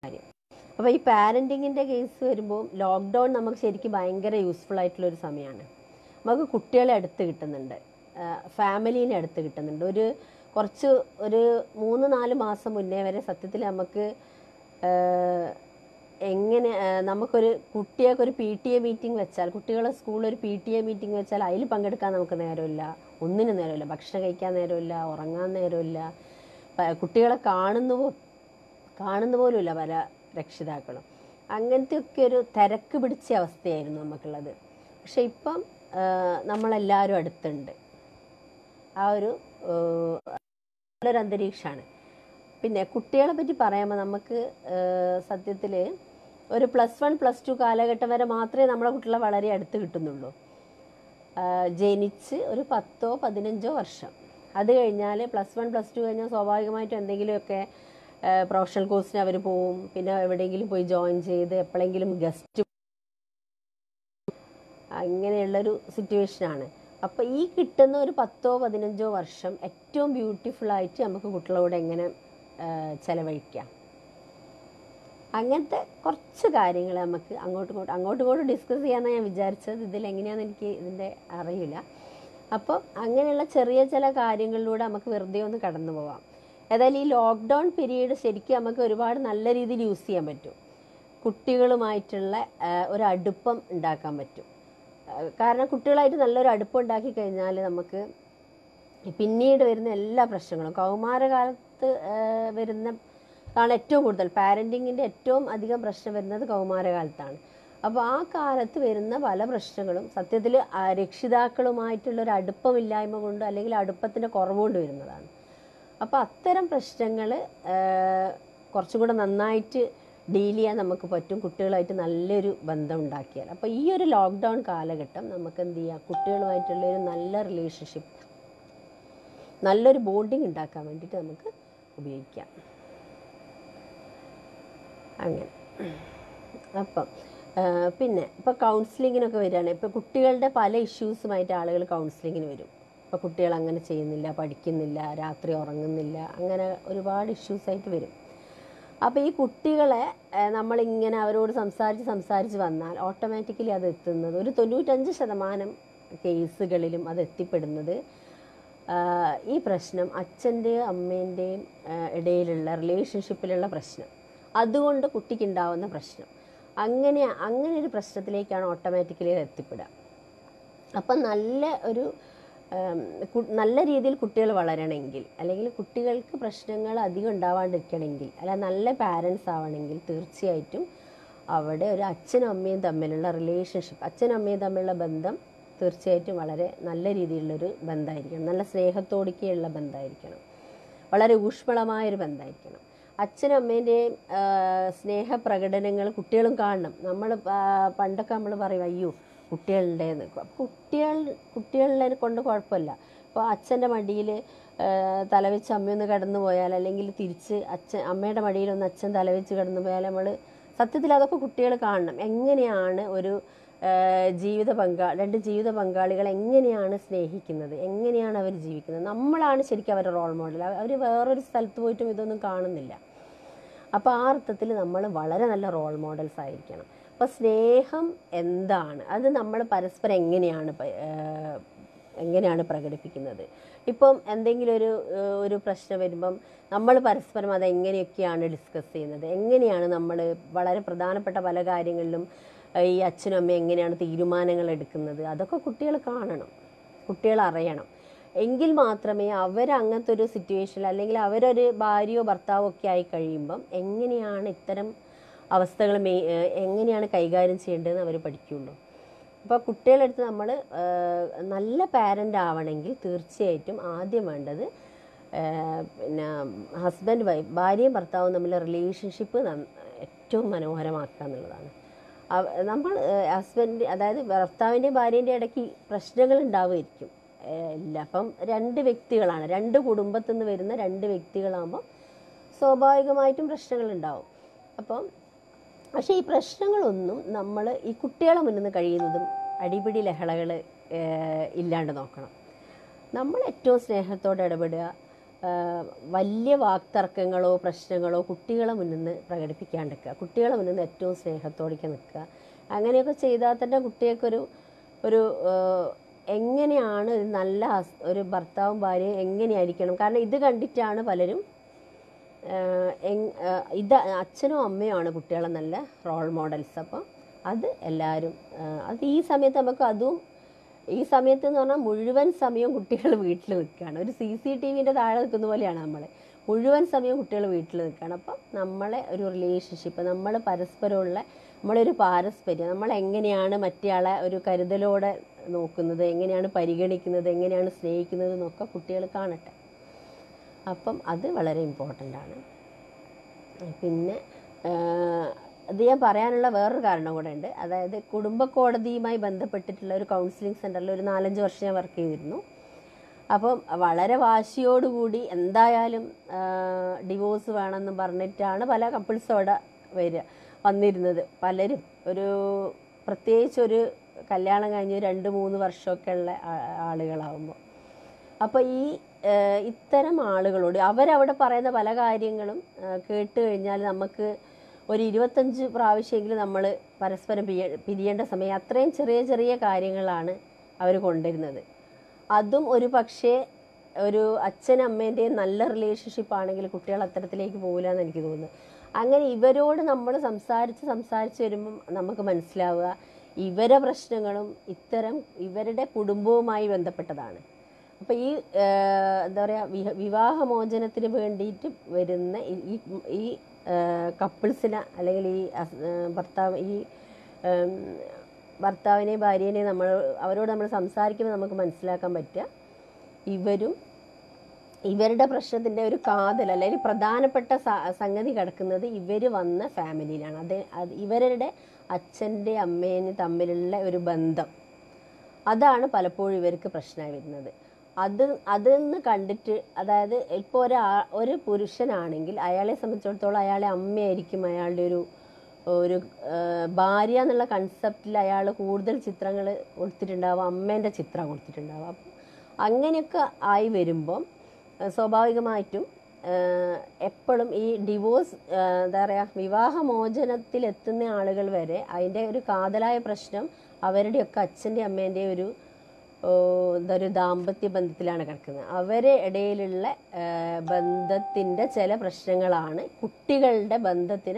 അപ്പോൾ ഈ പാരൻറ്റിങ്ങിൻ്റെ കേസ് വരുമ്പോൾ ലോക്ക്ഡൗൺ നമുക്ക് ശരിക്കും ഭയങ്കര യൂസ്ഫുൾ ആയിട്ടുള്ളൊരു സമയമാണ്. നമുക്ക് കുട്ടികളെ അടുത്ത് കിട്ടുന്നുണ്ട്, ഫാമിലീനെ അടുത്ത് കിട്ടുന്നുണ്ട്. ഒരു 3-4 മാസം മുന്നേ വരെ സത്യത്തിൽ നമുക്ക് എങ്ങനെ നമുക്കൊരു കുട്ടികൾക്കൊരു PTA മീറ്റിംഗ് വെച്ചാൽ, കുട്ടികളെ സ്കൂളിൽ ഒരു PTA മീറ്റിംഗ് വെച്ചാൽ അതിൽ പങ്കെടുക്കാൻ നമുക്ക് നേരമില്ല, ഒന്നിനും നേരമില്ല, ഭക്ഷണം കഴിക്കാൻ നേരമില്ല, ഉറങ്ങാൻ നേരമില്ല, കുട്ടികളെ കാണുന്ന പോലുമില്ല പല രക്ഷിതാക്കളും. അങ്ങനത്തെയൊക്കെ ഒരു തിരക്ക് പിടിച്ച അവസ്ഥയായിരുന്നു നമുക്കുള്ളത്. പക്ഷെ ഇപ്പം നമ്മളെല്ലാവരും അടുത്തുണ്ട്. ആ ഒരു അന്തരീക്ഷമാണ്. പിന്നെ കുട്ടികളെ പറ്റി പറയുമ്പോൾ നമുക്ക് സത്യത്തിൽ ഒരു +1 +2 കാലഘട്ടം വരെ മാത്രമേ നമ്മളെ കുട്ടികളെ വളരെ അടുത്ത് കിട്ടുന്നുള്ളൂ. ജനിച്ച് ഒരു 10-15 വർഷം, അത് കഴിഞ്ഞാൽ +1 +2 കഴിഞ്ഞാൽ സ്വാഭാവികമായിട്ടും എന്തെങ്കിലുമൊക്കെ പ്രൊഫഷണൽ കോഴ്സിന് അവർ പോവും. പിന്നെ എവിടെയെങ്കിലും പോയി ജോയിൻ ചെയ്ത് എപ്പോഴെങ്കിലും ഗസ്റ്റ്, ഇങ്ങനെയുള്ളൊരു സിറ്റുവേഷനാണ്. അപ്പോൾ ഈ കിട്ടുന്ന ഒരു 10-15 വർഷം ഏറ്റവും ബ്യൂട്ടിഫുള്ളായിട്ട് നമുക്ക് കുട്ടികളോട് എങ്ങനെ ചെലവഴിക്കാം, അങ്ങനത്തെ കുറച്ച് കാര്യങ്ങൾ നമുക്ക് അങ്ങോട്ടും ഡിസ്കസ് ചെയ്യാമെന്നാണ് ഞാൻ വിചാരിച്ചത്. ഇതിലെങ്ങനെയാണെന്ന് എനിക്ക് ഇതിൻ്റെ അറിയില്ല. അപ്പോൾ അങ്ങനെയുള്ള ചെറിയ ചില കാര്യങ്ങളിലൂടെ നമുക്ക് വെറുതെ ഒന്ന് കടന്നു പോവാം. ഏതായാലും ഈ ലോക്ക്ഡൗൺ പീരീഡ് ശരിക്കും നമുക്ക് ഒരുപാട് നല്ല രീതിയിൽ യൂസ് ചെയ്യാൻ പറ്റും. കുട്ടികളുമായിട്ടുള്ള ഒരു അടുപ്പം ഉണ്ടാക്കാൻ പറ്റും. കാരണം കുട്ടികളായിട്ട് നല്ലൊരു അടുപ്പം ഉണ്ടാക്കി കഴിഞ്ഞാൽ നമുക്ക് പിന്നീട് വരുന്ന എല്ലാ പ്രശ്നങ്ങളും, കൗമാരകാലത്ത് വരുന്നതാണ് ഏറ്റവും കൂടുതൽ. പാരൻറ്റിങ്ങിൻ്റെ ഏറ്റവും അധികം പ്രശ്നം വരുന്നത് കൗമാരകാലത്താണ്. അപ്പോൾ ആ കാലത്ത് വരുന്ന പല പ്രശ്നങ്ങളും സത്യത്തിൽ രക്ഷിതാക്കളുമായിട്ടുള്ളൊരു അടുപ്പമില്ലായ്മ കൊണ്ട് അല്ലെങ്കിൽ അടുപ്പത്തിൻ്റെ കുറവുകൊണ്ട് വരുന്നതാണ്. അപ്പോൾ അത്തരം പ്രശ്നങ്ങൾ കുറച്ചും കൂടെ നന്നായിട്ട് ഡീൽ ചെയ്യാൻ നമുക്ക് പറ്റും കുട്ടികളായിട്ട് നല്ലൊരു ബന്ധം ഉണ്ടാക്കിയാൽ. അപ്പോൾ ഈ ഒരു ലോക്ക്ഡൗൺ കാലഘട്ടം നമുക്ക് എന്ത് ചെയ്യാം, കുട്ടികളുമായിട്ടുള്ളൊരു നല്ല റിലേഷൻഷിപ്പ്, നല്ലൊരു ബോണ്ടിങ് ഉണ്ടാക്കാൻ വേണ്ടിയിട്ട് നമുക്ക് ഉപയോഗിക്കാം. അങ്ങനെ അപ്പം പിന്നെ ഇപ്പോൾ കൗൺസിലിങ്ങിനൊക്കെ വരികയാണ്. ഇപ്പോൾ കുട്ടികളുടെ പല ഇഷ്യൂസുമായിട്ട് ആളുകൾ കൗൺസിലിങ്ങിന് വരും. ഇപ്പോൾ കുട്ടികൾ അങ്ങനെ ചെയ്യുന്നില്ല, പഠിക്കുന്നില്ല, രാത്രി ഉറങ്ങുന്നില്ല, അങ്ങനെ ഒരുപാട് ഇഷ്യൂസായിട്ട് വരും. അപ്പോൾ ഈ കുട്ടികളെ നമ്മളിങ്ങനെ അവരോട് സംസാരിച്ച് വന്നാൽ ഓട്ടോമാറ്റിക്കലി അത് എത്തുന്നത് ഒരു 95% കേസുകളിലും അത് എത്തിപ്പെടുന്നത് ഈ പ്രശ്നം അച്ഛൻ്റെയും അമ്മേൻ്റെയും ഇടയിലുള്ള റിലേഷൻഷിപ്പിലുള്ള പ്രശ്നം, അതുകൊണ്ട് കുട്ടിക്കുണ്ടാവുന്ന പ്രശ്നം, അങ്ങനെ ഒരു പ്രശ്നത്തിലേക്കാണ് ഓട്ടോമാറ്റിക്കലി എത്തിപ്പെടുക. അപ്പം നല്ല രീതിയിൽ കുട്ടികൾ വളരണമെങ്കിൽ, അല്ലെങ്കിൽ കുട്ടികൾക്ക് പ്രശ്നങ്ങൾ അധികം ഉണ്ടാവാണ്ടിരിക്കണമെങ്കിൽ, അല്ല നല്ല പാരൻസ് ആവണമെങ്കിൽ തീർച്ചയായിട്ടും അവിടെ ഒരു അച്ഛനും അമ്മയും തമ്മിലുള്ള റിലേഷൻഷിപ്പ്, അച്ഛനും അമ്മയും തമ്മിലുള്ള ബന്ധം തീർച്ചയായിട്ടും വളരെ നല്ല രീതിയിലുള്ളൊരു ബന്ധമായിരിക്കണം. നല്ല സ്നേഹത്തോടുള്ള ബന്ധമായിരിക്കണം, വളരെ ഊഷ്മളമായൊരു ബന്ധമായിരിക്കണം. അച്ഛനും അമ്മേൻ്റെയും സ്നേഹപ്രകടനങ്ങൾ കുട്ടികളും കാണണം. പണ്ടൊക്കെ നമ്മൾ പറയും അയ്യോ കുട്ടികളുടേന്ന്, കുട്ടികളെ കൊണ്ട് കുഴപ്പമില്ല. ഇപ്പോൾ അച്ഛൻ്റെ മടിയിൽ തലവെച്ച് അമ്മയൊന്ന് കടന്നു പോയാൽ, അല്ലെങ്കിൽ തിരിച്ച് അമ്മയുടെ മടിയിലൊന്ന് അച്ഛൻ തലവെച്ച് കടന്നു പോയാൽ നമ്മൾ സത്യത്തിൽ അതൊക്കെ കുട്ടികൾ കാണണം. എങ്ങനെയാണ് രണ്ട് ജീവിത പങ്കാളികൾ എങ്ങനെയാണ് സ്നേഹിക്കുന്നത്, എങ്ങനെയാണ് അവർ ജീവിക്കുന്നത്. നമ്മളാണ് ശരിക്കും അവരുടെ റോൾ മോഡൽ. അവർ വേറൊരു സ്ഥലത്ത് പോയിട്ടും ഇതൊന്നും കാണുന്നില്ല. അപ്പോൾ ആ അർത്ഥത്തിൽ നമ്മൾ വളരെ നല്ല റോൾ മോഡൽസ് ആയിരിക്കണം. അപ്പോൾ സ്നേഹം എന്താണ്, അത് നമ്മൾ പരസ്പരം എങ്ങനെയാണ് പ്രകടിപ്പിക്കുന്നത്. ഇപ്പം എന്തെങ്കിലും ഒരു പ്രശ്നം വരുമ്പം നമ്മൾ പരസ്പരം അതെങ്ങനെയൊക്കെയാണ് ഡിസ്കസ് ചെയ്യുന്നത്, എങ്ങനെയാണ് നമ്മൾ വളരെ പ്രധാനപ്പെട്ട പല കാര്യങ്ങളിലും ഈ അച്ഛനും അമ്മയും എങ്ങനെയാണ് തീരുമാനങ്ങൾ എടുക്കുന്നത്, അതൊക്കെ കുട്ടികൾ കാണണം, കുട്ടികൾ അറിയണം. എങ്കിൽ മാത്രമേ അവരങ്ങനത്തെ ഒരു സിറ്റുവേഷനിൽ, അല്ലെങ്കിൽ അവരൊരു ഭാര്യയോ ഭർത്താവോ ഒക്കെ ആയി കഴിയുമ്പം എങ്ങനെയാണ് ഇത്തരം അവസ്ഥകൾ എങ്ങനെയാണ് കൈകാര്യം ചെയ്യേണ്ടതെന്ന് അവർ പഠിക്കുകയുള്ളൂ. അപ്പോൾ കുട്ടികളെടുത്ത് നമ്മൾ നല്ല പാരൻ്റ് ആവണമെങ്കിൽ തീർച്ചയായിട്ടും ആദ്യം വേണ്ടത് പിന്നെ ഹസ്ബൻഡ് വൈഫ്, ഭാര്യയും ഭർത്താവും തമ്മിലുള്ള റിലേഷൻഷിപ്പ് ഏറ്റവും മനോഹരമാക്കുക എന്നുള്ളതാണ്. നമ്മൾ അതായത് ഭർത്താവിൻ്റെയും ഭാര്യേൻ്റെയും ഇടയ്ക്ക് പ്രശ്നങ്ങൾ ഉണ്ടാവുമായിരിക്കും, ഇല്ല. അപ്പം 2 വ്യക്തികളാണ്, 2 കുടുംബത്തിൽ നിന്ന് വരുന്ന 2 വ്യക്തികളാകുമ്പോൾ സ്വാഭാവികമായിട്ടും പ്രശ്നങ്ങളുണ്ടാവും. പക്ഷേ ഈ പ്രശ്നങ്ങളൊന്നും നമ്മൾ ഈ കുട്ടികളെ മുന്നിൽ നിന്ന് കഴിയുന്നതും അടിപിടി ലഹളകൾ ഇല്ലാണ്ട് നോക്കണം. നമ്മൾ ഏറ്റവും സ്നേഹത്തോടെ ഇടപെടുക, വലിയ വാക്തർക്കങ്ങളോ പ്രശ്നങ്ങളോ കുട്ടികളെ മുന്നിൽ നിന്ന് പ്രകടിപ്പിക്കാണ്ടിരിക്കുക, കുട്ടികളെ മുന്നിൽ നിന്ന് ഏറ്റവും സ്നേഹത്തോടേക്ക് നിൽക്കുക. അങ്ങനെയൊക്കെ ചെയ്താൽ തന്നെ കുട്ടികൾക്കൊരു ഒരു എങ്ങനെയാണ് ഒരു നല്ല ഒരു ഭർത്താവും ഭാര്യയും എങ്ങനെയായിരിക്കണം. കാരണം ഇത് കണ്ടിട്ടാണ് പലരും ഇത് അച്ഛനും അമ്മയുമാണ് കുട്ടികളെ നല്ല റോൾ മോഡൽസ്. അപ്പം അത് എല്ലാവരും അത് ഈ സമയത്ത് നമുക്ക് അതും ഈ സമയത്ത് എന്ന് പറഞ്ഞാൽ മുഴുവൻ സമയവും കുട്ടികൾ വീട്ടിൽ നിൽക്കുകയാണ്. ഒരു CCTVൻ്റെ താഴെ നിൽക്കുന്ന പോലെയാണ് നമ്മൾ. മുഴുവൻ സമയവും കുട്ടികൾ വീട്ടിൽ നിൽക്കുകയാണ്. അപ്പം നമ്മളെ ഒരു റിലേഷൻഷിപ്പ്, നമ്മൾ പരസ്പരമുള്ള നമ്മളൊരു പാരസ്പര്യം, നമ്മളെങ്ങനെയാണ് മറ്റേയാളെ ഒരു കരുതലോടെ നോക്കുന്നത്, എങ്ങനെയാണ് പരിഗണിക്കുന്നത്, എങ്ങനെയാണ് സ്നേഹിക്കുന്നത് എന്നൊക്കെ കുട്ടികൾ കാണട്ടെ. അപ്പം അത് വളരെ ഇമ്പോർട്ടൻ്റ് ആണ്. പിന്നെ അത് ഞാൻ പറയാനുള്ള വേറൊരു കാരണം കൂടെ ഉണ്ട്. അതായത് കുടുംബ കോടതിയുമായി ബന്ധപ്പെട്ടിട്ടുള്ള ഒരു കൗൺസിലിംഗ് സെൻറ്ററിൽ ഒരു 4-5 വർഷം ഞാൻ വർക്ക് ചെയ്തിരുന്നു. അപ്പം വളരെ വാശിയോടുകൂടി എന്തായാലും ഡിവോഴ്സ് വേണമെന്ന് പറഞ്ഞിട്ടാണ് പല കപ്പിൾസും അവിടെ വന്നിരുന്നത്. പലരും ഒരു പ്രത്യേകിച്ച് ഒരു കല്യാണം കഴിഞ്ഞ് 2-3 വർഷമൊക്കെ ഉള്ള ആളുകളാവുമ്പോൾ. അപ്പോൾ ഇത്തരം ആളുകളോട് അവരവിടെ പറയുന്ന പല കാര്യങ്ങളും കേട്ട് കഴിഞ്ഞാൽ നമുക്ക് ഒരു 25 പ്രാവശ്യമെങ്കിലും നമ്മൾ പരസ്പരം പിരിയേണ്ട സമയം. അത്രയും ചെറിയ ചെറിയ കാര്യങ്ങളാണ് അവർ കൊണ്ടുവരുന്നത്. അതും ഒരു പക്ഷേ ഒരു അച്ഛനമ്മേൻ്റെയും നല്ല റിലേഷൻഷിപ്പ് ആണെങ്കിൽ കുട്ടികൾ അത്തരത്തിലേക്ക് പോകില്ല എന്ന് എനിക്ക് തോന്നുന്നു. അങ്ങനെ ഇവരോട് നമ്മൾ സംസാരിച്ച് വരുമ്പം നമുക്ക് മനസ്സിലാവുക ഇവരെ പ്രശ്നങ്ങളും ഇവരുടെ കുടുംബവുമായി ബന്ധപ്പെട്ടതാണ്. അപ്പോൾ എന്താ പറയുക, വിവാഹമോചനത്തിന് വേണ്ടിയിട്ട് വരുന്ന ഈ കപ്പിൾസിനെ അല്ലെങ്കിൽ ഭർത്താവിനെയും ഭാര്യേനെയും അവരോട് നമ്മൾ സംസാരിക്കുമ്പോൾ നമുക്ക് മനസ്സിലാക്കാൻ പറ്റുക ഇവരുടെ പ്രശ്നത്തിൻ്റെ ഒരു കാതൽ അല്ലെങ്കിൽ പ്രധാനപ്പെട്ട സംഗതി കിടക്കുന്നത് ഇവർ വന്ന ഫാമിലിയിലാണ്. ഇവരുടെ അച്ഛൻ്റെ അമ്മേനെ തമ്മിലുള്ള ഒരു ബന്ധം, അതാണ് പലപ്പോഴും ഇവർക്ക് പ്രശ്നമായി വരുന്നത്. അതെന്ന് കണ്ടിട്ട്, അതായത് ഇപ്പോൾ ഒരു പുരുഷനാണെങ്കിൽ അയാളെ സംബന്ധിച്ചിടത്തോളം അയാളെ അമ്മയായിരിക്കും അയാളുടെ ഒരു ഭാര്യ എന്നുള്ള കൺസെപ്റ്റിൽ അയാൾ കൂടുതൽ ചിത്രങ്ങൾ കൊടുത്തിട്ടുണ്ടാവും, അമ്മേൻ്റെ ചിത്രം കൊടുത്തിട്ടുണ്ടാവും. അപ്പം അങ്ങനെയൊക്കെ ആയി വരുമ്പം സ്വാഭാവികമായിട്ടും എപ്പോഴും ഈ ഡിവോഴ്സ് എന്താ പറയുക, വിവാഹമോചനത്തിലെത്തുന്ന ആളുകൾ വരെ അതിൻ്റെ ഒരു കാതലായ പ്രശ്നം അവരുടെയൊക്കെ അച്ഛൻ്റെ അമ്മേൻ്റെ ഒരു ദാമ്പത്യ ബന്ധത്തിലാണ് കിടക്കുന്നത്. അവരെ ഇടയിലുള്ള ബന്ധത്തിൻ്റെ ചില പ്രശ്നങ്ങളാണ് കുട്ടികളുടെ ബന്ധത്തിന്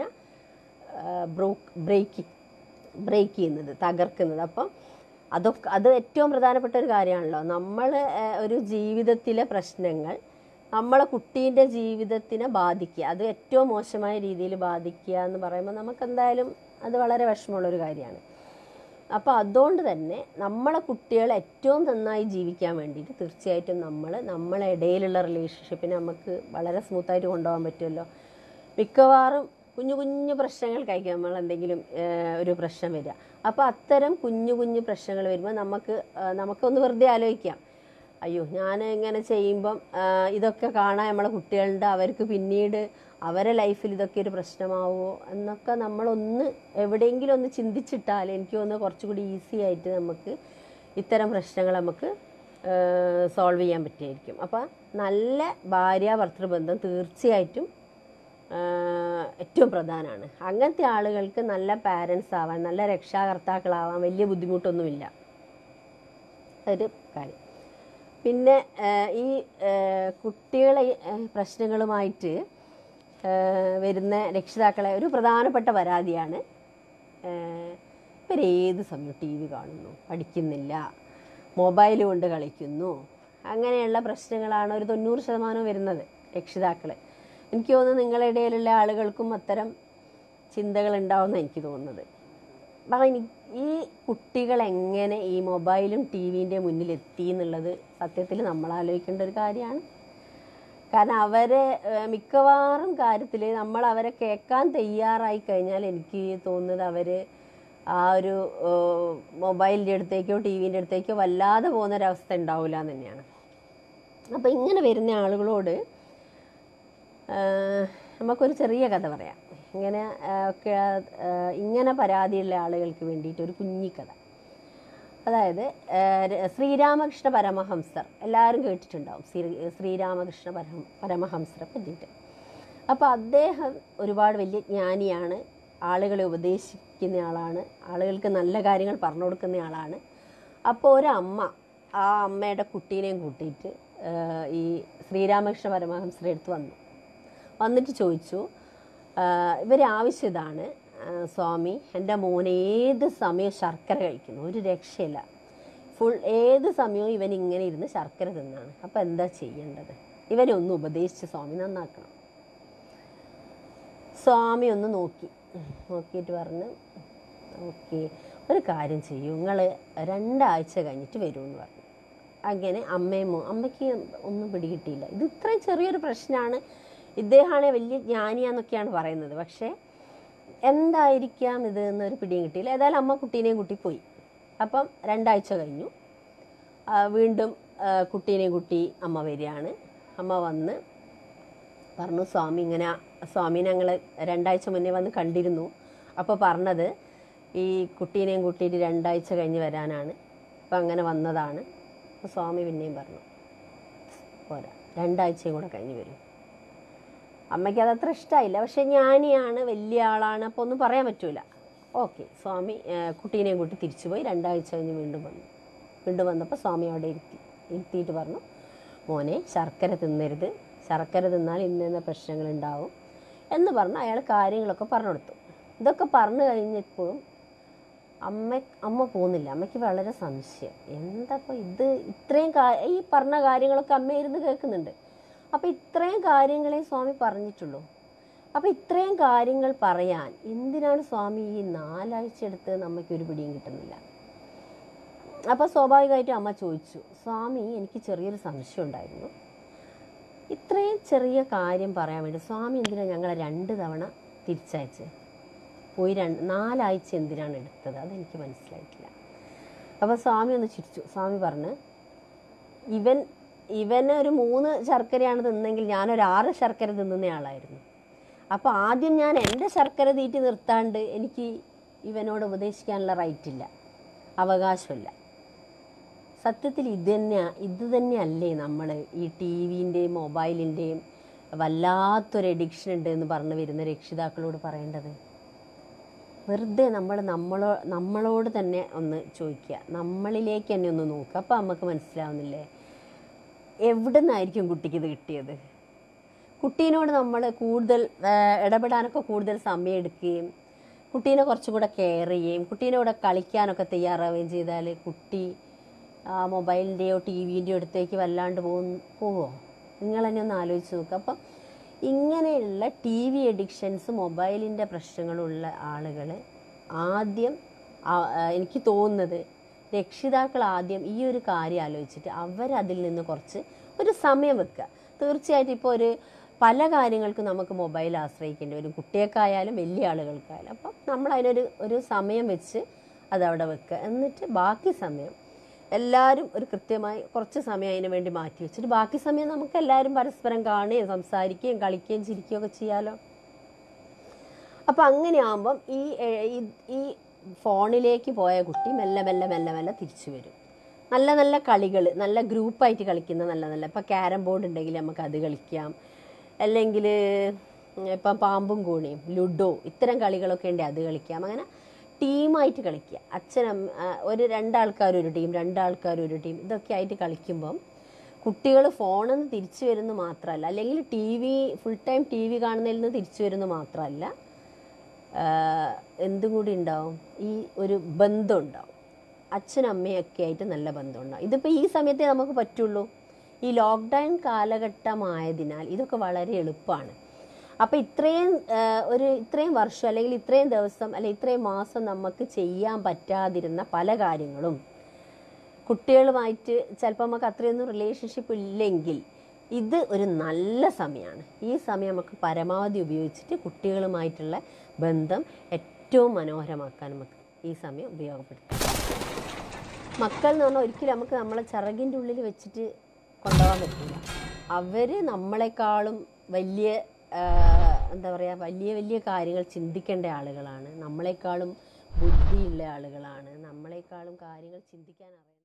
ബ്രേക്ക് ചെയ്യുന്നത്, തകർക്കുന്നത്. അപ്പം അത് ഏറ്റവും പ്രധാനപ്പെട്ട ഒരു കാര്യമാണല്ലോ. നമ്മൾ ഒരു ജീവിതത്തിലെ പ്രശ്നങ്ങൾ നമ്മളെ കുട്ടീൻ്റെ ജീവിതത്തിനെ ബാധിക്കുക, അത് ഏറ്റവും മോശമായ രീതിയിൽ ബാധിക്കുക എന്ന് പറയുമ്പോൾ നമുക്കെന്തായാലും അത് വളരെ വിഷമമുള്ളൊരു കാര്യമാണ്. അപ്പോൾ അതുകൊണ്ട് തന്നെ നമ്മളെ കുട്ടികളെ ഏറ്റവും നന്നായി ജീവിക്കാൻ വേണ്ടിയിട്ട് തീർച്ചയായിട്ടും നമ്മളെ ഇടയിലുള്ള റിലേഷൻഷിപ്പിനെ നമുക്ക് വളരെ സ്മൂത്തായിട്ട് കൊണ്ടുപോകാൻ പറ്റുമല്ലോ. മിക്കവാറും കുഞ്ഞു കുഞ്ഞു പ്രശ്നങ്ങൾക്കായിരിക്കും നമ്മൾ എന്തെങ്കിലും ഒരു പ്രശ്നം വരിക. അപ്പോൾ അത്തരം കുഞ്ഞു കുഞ്ഞു പ്രശ്നങ്ങൾ വരുമ്പോൾ നമുക്കൊന്ന് വെറുതെ ആലോചിക്കാം, അയ്യോ ഞാൻ ഇങ്ങനെ ചെയ്യുമ്പം ഇതൊക്കെ കാണാൻ നമ്മളെ കുട്ടികളുടെ അവർക്ക് പിന്നീട് അവരെ ലൈഫിൽ ഇതൊക്കെ ഒരു പ്രശ്നമാവുമോ എന്നൊക്കെ നമ്മളൊന്ന് എവിടെയെങ്കിലും ഒന്ന് ചിന്തിച്ചിട്ടാൽ എനിക്ക് തോന്നുന്നു കുറച്ചുകൂടി ഈസി ആയിട്ട് നമുക്ക് ഇത്തരം പ്രശ്നങ്ങൾ നമുക്ക് സോൾവ് ചെയ്യാൻ പറ്റുമായിരിക്കും. അപ്പോൾ നല്ല ഭാര്യ ഭർത്തൃബന്ധം തീർച്ചയായിട്ടും ഏറ്റവും പ്രധാനമാണ്. അങ്ങനത്തെ ആളുകൾക്ക് നല്ല പാരൻസ് ആവാൻ, നല്ല രക്ഷാകർത്താക്കളാവാൻ വലിയ ബുദ്ധിമുട്ടൊന്നുമില്ല, ഒരു കാര്യം. പിന്നെ ഈ കുട്ടികളെ പ്രശ്നങ്ങളുമായിട്ട് വരുന്ന രക്ഷിതാക്കളെ ഒരു പ്രധാനപ്പെട്ട പരാതിയാണ് ഇവരേത് സമയം TV കാണുന്നു, പഠിക്കുന്നില്ല, മൊബൈൽ കൊണ്ട് കളിക്കുന്നു. അങ്ങനെയുള്ള പ്രശ്നങ്ങളാണ് ഒരു 90% വരുന്നത് രക്ഷിതാക്കൾ. എനിക്ക് തോന്നുന്നു നിങ്ങളുടെ ഇടയിലുള്ള ആളുകൾക്കും അത്തരം ചിന്തകൾ ഉണ്ടാവുമെന്ന് എനിക്ക് തോന്നുന്നത്. അപ്പം ഈ കുട്ടികൾ എങ്ങനെ ഈ മൊബൈലും TVൻ്റെ മുന്നിലെത്തി എന്നുള്ളത് സത്യത്തിൽ നമ്മൾ ആലോചിക്കേണ്ട ഒരു കാര്യമാണ്. കാരണം അവരെ മിക്കവാറും കാര്യത്തിൽ നമ്മൾ അവരെ കേൾക്കാൻ തയ്യാറായി കഴിഞ്ഞാൽ എനിക്ക് തോന്നുന്നത് അവർ ആ ഒരു മൊബൈലിൻ്റെ അടുത്തേക്കോ TVൻ്റെ അടുത്തേക്കോ വല്ലാതെ പോകുന്നൊരവസ്ഥ ഉണ്ടാവില്ല എന്ന് തന്നെയാണ്. അപ്പോൾ ഇങ്ങനെ വരുന്ന ആളുകളോട് നമുക്കൊരു ചെറിയ കഥ പറയാം. ഇങ്ങനെ പരാതിയുള്ള ആളുകൾക്ക് വേണ്ടിയിട്ട് ഒരു കുഞ്ഞിക്കഥ. അതായത് ശ്രീരാമകൃഷ്ണ പരമഹംസർ എല്ലാവരും കേട്ടിട്ടുണ്ടാവും, ശ്രീരാമകൃഷ്ണ പരമഹംസരെ പറ്റിയിട്ട്. അപ്പോൾ അദ്ദേഹം ഒരുപാട് വലിയ ജ്ഞാനിയാണ്, ആളുകളെ ഉപദേശിക്കുന്ന ആളാണ്, ആളുകൾക്ക് നല്ല കാര്യങ്ങൾ പറഞ്ഞു കൊടുക്കുന്ന ആളാണ്. അപ്പോൾ ഒരമ്മ ആ അമ്മയുടെ കുട്ടീനെയും കൂട്ടിയിട്ട് ഈ ശ്രീരാമകൃഷ്ണ പരമഹംസരുടെ അടുത്ത് വന്നിട്ട് ചോദിച്ചു, ഇവരെ ആവശ്യം ഇതാണ്, സ്വാമി എൻ്റെ മോൻ ഏത് സമയവും ശർക്കര കഴിക്കുന്നു, ഒരു രക്ഷയില്ല, ഏത് സമയവും ഇവൻ ഇങ്ങനെ ഇരുന്ന് ശർക്കര തിന്നാണ്, അപ്പോൾ എന്താ ചെയ്യേണ്ടത്, ഇവനെ ഒന്ന് ഉപദേശിച്ച് സ്വാമി നന്നാക്കണം. സ്വാമി ഒന്ന് നോക്കിയിട്ട് പറഞ്ഞ്, ഓക്കെ ഒരു കാര്യം ചെയ്യൂ, നിങ്ങൾ 2 ആഴ്ച കഴിഞ്ഞിട്ട് വരുമെന്ന് പറഞ്ഞു. അങ്ങനെ അമ്മയ്ക്ക് ഒന്നും പിടികിട്ടിയില്ല. ഇത് ഇത്രയും ചെറിയൊരു പ്രശ്നമാണ്, ഇദ്ദേഹമാണെ വലിയ ജ്ഞാനിയാന്നൊക്കെയാണ് പറയുന്നത്, പക്ഷേ എന്തായിരിക്കാം ഇത് എന്നൊരു പിടിയും കിട്ടിയില്ല. ഏതായാലും അമ്മ കുട്ടീനെയും കൂട്ടി പോയി. അപ്പം 2 ആഴ്ച കഴിഞ്ഞു. വീണ്ടും കുട്ടീനെയും കൂട്ടി അമ്മ വരികയാണ്. അമ്മ വന്ന് പറഞ്ഞു, സ്വാമി ഞങ്ങൾ 2 ആഴ്ച മുന്നേ വന്ന് കണ്ടിരുന്നു, അപ്പോൾ പറഞ്ഞത് ഈ കുട്ടീനെയും കൂട്ടിയിട്ട് 2 ആഴ്ച കഴിഞ്ഞ് വരാനാണ്, അപ്പം അങ്ങനെ വന്നതാണ്. അപ്പോൾ സ്വാമി പിന്നെയും പറഞ്ഞു, പോരാ 2 ആഴ്ചയും കൂടെ കഴിഞ്ഞ് വരും. അമ്മയ്ക്ക് അതത്ര ഇഷ്ടമായില്ല, പക്ഷേ ജ്ഞാനിയാണ്, വലിയ ആളാണ്, അപ്പോൾ ഒന്നും പറയാൻ പറ്റൂല. ഓക്കെ, സ്വാമി കുട്ടീനെയും കൂട്ടി തിരിച്ചു പോയി. 2 ആഴ്ച കഴിഞ്ഞ് വീണ്ടും വന്നപ്പോൾ സ്വാമി അവിടെ ഇരുത്തിയിട്ട് പറഞ്ഞു, മോനെ ശർക്കര തിന്നരുത്, ശർക്കര തിന്നാൽ ഇന്ന പ്രശ്നങ്ങളുണ്ടാവും എന്ന് പറഞ്ഞ് അയാൾ കാര്യങ്ങളൊക്കെ പറഞ്ഞു കൊടുത്തു. ഇതൊക്കെ പറഞ്ഞു കഴിഞ്ഞപ്പോഴും അമ്മ പോകുന്നില്ല. അമ്മയ്ക്ക് വളരെ സംശയം, എന്താപ്പോൾ ഇത് ഇത്രയും ഈ പറഞ്ഞ കാര്യങ്ങളൊക്കെ അമ്മ ഇരുന്ന് കേൾക്കുന്നുണ്ട്. അപ്പോൾ ഇത്രയും കാര്യങ്ങളെ സ്വാമി പറഞ്ഞിട്ടുള്ളൂ. അപ്പോൾ ഇത്രയും കാര്യങ്ങൾ പറയാൻ എന്തിനാണ് സ്വാമി ഈ 4 ആഴ്ച എടുത്ത് അമ്മയ്ക്ക് ഒരു പിടിയും കിട്ടുന്നില്ല. അപ്പോൾ സ്വാഭാവികമായിട്ടും അമ്മ ചോദിച്ചു, സ്വാമി എനിക്ക് ചെറിയൊരു സംശയം ഉണ്ടായിരുന്നു, ഇത്രയും ചെറിയ കാര്യം പറയാൻ വേണ്ടി സ്വാമി എന്തിനാണ് ഞങ്ങളെ 2 തവണ തിരിച്ചയച്ച് പോയി 4 ആഴ്ച എന്തിനാണ് എടുത്തത്, അതെനിക്ക് മനസ്സിലായിട്ടില്ല. അപ്പോൾ സ്വാമി ഒന്ന് ചിരിച്ചു. സ്വാമി പറഞ്ഞ്, ഇവന് ഒരു 3 ശർക്കരയാണ് തിന്നെങ്കിൽ ഞാനൊരു 6 ശർക്കര തിന്നുന്ന ആളായിരുന്നു. അപ്പോൾ ആദ്യം ഞാൻ എൻ്റെ ശർക്കര തീറ്റി നിർത്താണ്ട് എനിക്ക് ഇവനോട് ഉപദേശിക്കാനുള്ള റൈറ്റില്ല, അവകാശമില്ല. സത്യത്തിൽ ഇത് തന്നെയല്ലേ നമ്മൾ ഈ ടി വിൻ്റെയും മൊബൈലിൻ്റെയും വല്ലാത്തൊരു എഡിക്ഷൻ ഉണ്ട് എന്ന് പറഞ്ഞു വരുന്ന രക്ഷിതാക്കളോട് പറയേണ്ടത്? വെറുതെ നമ്മളോട് തന്നെ ഒന്ന് ചോദിക്കുക, നമ്മളിലേക്ക് തന്നെ ഒന്ന് നോക്കുക. അപ്പോൾ നമുക്ക് മനസ്സിലാവുന്നില്ലേ എവിടെ നിന്നായിരിക്കും കുട്ടിക്ക് ഇത് കിട്ടിയത്. കുട്ടീനോട് നമ്മൾ കൂടുതൽ ഇടപെടാനൊക്കെ കൂടുതൽ സമയം എടുക്കുകയും കുട്ടീനെ കുറച്ചുകൂടെ കെയർ ചെയ്യുകയും കുട്ടീനോട് കളിക്കാനൊക്കെ തയ്യാറാവുകയും ചെയ്താൽ കുട്ടി ആ മൊബൈലിൻ്റെയോ ടി വിൻ്റെയോ അടുത്തേക്ക് വല്ലാണ്ട് പോവോ? നിങ്ങൾ തന്നെ ഒന്ന് ആലോചിച്ച് നോക്കുക. അപ്പം ഇങ്ങനെയുള്ള ടി വി എഡിക്ഷൻസ്, മൊബൈലിൻ്റെ പ്രശ്നങ്ങളുള്ള ആളുകൾ ആദ്യം, എനിക്ക് തോന്നുന്നത് രക്ഷിതാക്കൾ ആദ്യം ഈ ഒരു കാര്യം ആലോചിച്ചിട്ട് അവരതിൽ നിന്ന് കുറച്ച് ഒരു സമയം വെക്കുക. തീർച്ചയായിട്ടും ഇപ്പോൾ പല കാര്യങ്ങൾക്കും നമുക്ക് മൊബൈൽ ആശ്രയിക്കേണ്ടി വരും, കുട്ടികൾക്കായാലും വലിയ ആളുകൾക്കായാലും. അപ്പം നമ്മൾ ഒരു സമയം വെച്ച് അതവിടെ വെക്കുക. എന്നിട്ട് ബാക്കി സമയം എല്ലാവരും ഒരു കൃത്യമായി കുറച്ച് സമയം അതിന് വേണ്ടി മാറ്റി വെച്ചിട്ട് ബാക്കി സമയം നമുക്ക് എല്ലാവരും പരസ്പരം കാണുകയും സംസാരിക്കുകയും കളിക്കുകയും ചിരിക്കുകയും ഒക്കെ ചെയ്യാമല്ലോ. അപ്പം അങ്ങനെ ആകുമ്പം ഈ ഫോണിലേക്ക് പോയ കുട്ടി മെല്ലെ മെല്ലെ മെല്ലെ മെല്ലെ തിരിച്ചു വരും. നല്ല നല്ല കളികൾ, നല്ല ഗ്രൂപ്പായിട്ട് കളിക്കുന്ന നല്ല ഇപ്പം ക്യാരം ബോർഡ് ഉണ്ടെങ്കിൽ നമുക്ക് അത് കളിക്കാം, അല്ലെങ്കിൽ ഇപ്പം പാമ്പും കോണിയും, ലുഡോ, ഇത്തരം കളികളൊക്കെ ഉണ്ടെങ്കിൽ അത് കളിക്കാം. അങ്ങനെ ടീമായിട്ട് കളിക്കുക. ഒരു 2 ആൾക്കാർ ഒരു ടീം, 2 ആൾക്കാർ ഒരു ടീം, ഇതൊക്കെ ആയിട്ട് കളിക്കുമ്പം കുട്ടികൾ ഫോണിൽ നിന്ന് തിരിച്ചു വരുന്ന മാത്രമല്ല, അല്ലെങ്കിൽ ഫുൾ ടൈം ടി വി കാണുന്നതിൽ നിന്ന് തിരിച്ചു വരുന്ന മാത്രമല്ല, എന്തും കൂടി ഉണ്ടാവും, ഈ ഒരു ബന്ധം ഉണ്ടാവും, അച്ഛനും അമ്മയൊക്കെ ആയിട്ട് നല്ല ബന്ധം ഉണ്ടാവും. ഇതിപ്പോൾ ഈ സമയത്തേ നമുക്ക് പറ്റുള്ളൂ. ഈ ലോക്ക്ഡൗൺ കാലഘട്ടമായതിനാൽ ഇതൊക്കെ വളരെ എളുപ്പമാണ്. അപ്പോൾ ഇത്രയും വർഷം അല്ലെങ്കിൽ ഇത്രയും ദിവസം അല്ലെങ്കിൽ ഇത്രയും മാസം നമുക്ക് ചെയ്യാൻ പറ്റാതിരുന്ന പല കാര്യങ്ങളും കുട്ടികളുമായിട്ട് ചിലപ്പോൾ നമുക്ക് അത്രയൊന്നും റിലേഷൻഷിപ്പ് ഇല്ലെങ്കിൽ ഇത് ഒരു നല്ല സമയമാണ്. ഈ സമയം നമുക്ക് പരമാവധി ഉപയോഗിച്ചിട്ട് കുട്ടികളുമായിട്ടുള്ള ബന്ധം ഏറ്റവും മനോഹരമാക്കാൻ നമുക്ക് ഈ സമയം ഉപയോഗപ്പെടുത്താം. മക്കൾ എന്ന് പറഞ്ഞാൽ ഒരിക്കലും നമുക്ക് നമ്മളെ ചിറകിൻ്റെ ഉള്ളിൽ വെച്ചിട്ട് കൊണ്ടുപോകാൻ പറ്റില്ല. അവർ നമ്മളെക്കാളും വലിയ എന്താ പറയുക, വലിയ വലിയ കാര്യങ്ങൾ ചിന്തിക്കേണ്ട ആളുകളാണ്, നമ്മളെക്കാളും ബുദ്ധിയുള്ള ആളുകളാണ്, നമ്മളെക്കാളും കാര്യങ്ങൾ ചിന്തിക്കാൻ അറിയാം.